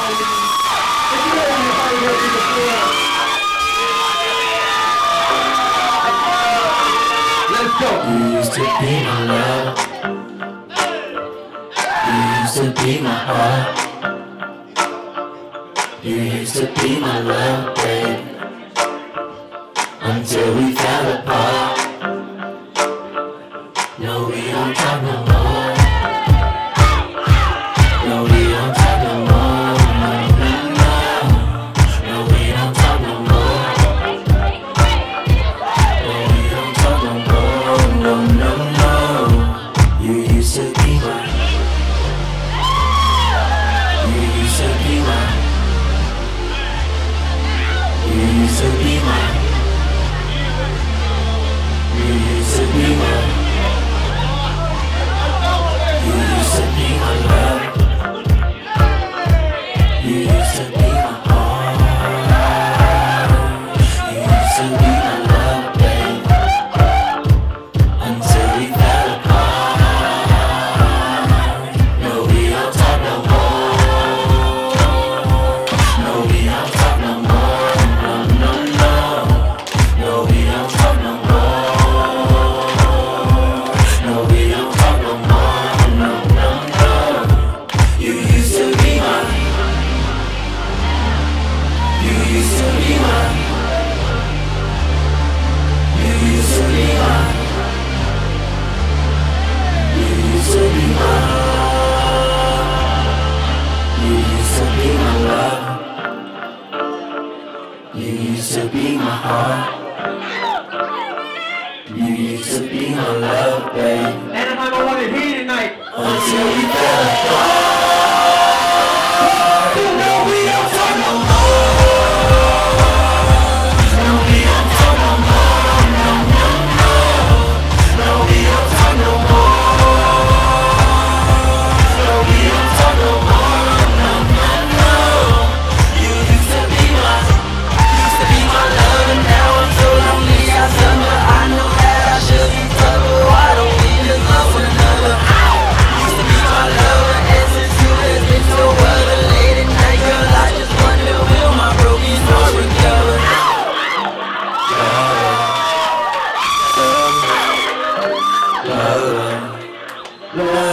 You used to be my love. You used to be my heart. You used to be my love, babe. Until we fell apart. No, we don't talk no more. No, we don't talk no more. No, no, no. No, we don't talk no more. No, we don't talk no more. No, no, no. You used to be mine. You used to be mine. You used to be mine. You used to be mine. You used to be my love. You used to be my heart. You used to be my love, babe. Until we fell apart. No, we don't talk no more. No, we don't talk no more. No, no, no. No, we don't talk no more. No, we don't talk no more. No, no, no. You used to be mine. You used to be mine. You used to be mine. You used to be mine. You used to be my love. You used to be my heart. You used to be my love, babe. And I'm gonna want to hear tonight. Until we fell apart. No, we don't talk no more. No, we don't talk no more. No, no, no. No, we don't talk no more. No, we don't talk no more. No, no, no. You used to be my love, and now I'm so lonely. I summer. I know that I should be tough, but why don't we just love one another? Used to be my love, and essence you has been so other late at night, girl. I just wonder, will my broken heart recover? Love, love, love.